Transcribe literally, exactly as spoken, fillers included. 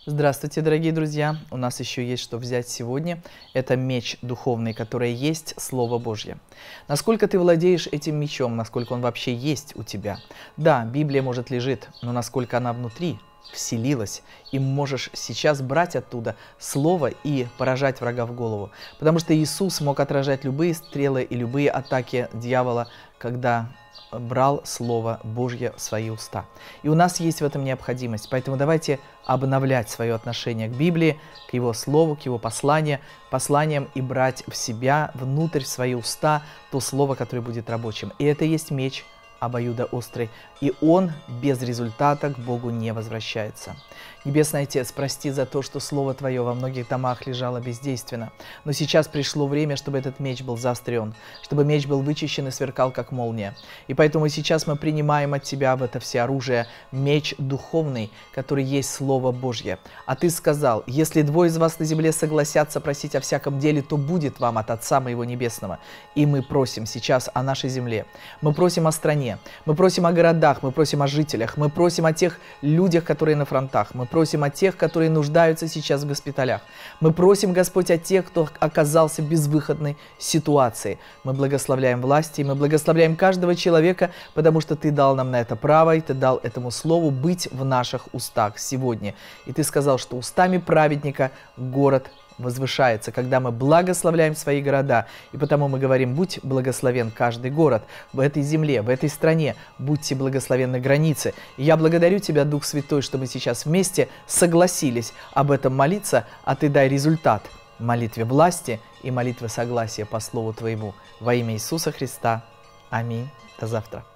Здравствуйте, дорогие друзья! У нас еще есть что взять сегодня. Это меч духовный, который есть Слово Божье. Насколько ты владеешь этим мечом, насколько он вообще есть у тебя? Да, Библия, может, лежит, но насколько она внутри вселилась, и можешь сейчас брать оттуда Слово и поражать врага в голову. Потому что Иисус мог отражать любые стрелы и любые атаки дьявола, когда брал Слово Божье в свои уста. И у нас есть в этом необходимость. Поэтому давайте обновлять свое отношение к Библии, к Его Слову, к Его посланию, посланиям и брать в себя, внутрь, в свои уста то Слово, которое будет рабочим. И это и есть меч обоюдоострый, и он без результата к Богу не возвращается. Небесный Отец, прости за то, что Слово Твое во многих домах лежало бездейственно, но сейчас пришло время, чтобы этот меч был заострен, чтобы меч был вычищен и сверкал, как молния. И поэтому сейчас мы принимаем от Тебя в это всеоружие меч духовный, который есть Слово Божье. А Ты сказал: если двое из вас на земле согласятся просить о всяком деле, то будет вам от Отца Моего Небесного. И мы просим сейчас о нашей земле, мы просим о стране, мы просим о городах, мы просим о жителях, мы просим о тех людях, которые на фронтах, мы просим о тех, которые нуждаются сейчас в госпиталях. Мы просим, Господь, о тех, кто оказался в безвыходной ситуации. Мы благословляем власти, мы благословляем каждого человека, потому что Ты дал нам на это право, и Ты дал этому слову быть в наших устах сегодня. И Ты сказал, что устами праведника город возвышается, когда мы благословляем свои города. И потому мы говорим: будь благословен каждый город в этой земле, в этой стране, будьте благословенны границы. И я благодарю Тебя, Дух Святой, что мы сейчас вместе согласились об этом молиться, а Ты дай результат молитве власти и молитве согласия по Слову Твоему. Во имя Иисуса Христа. Аминь. До завтра.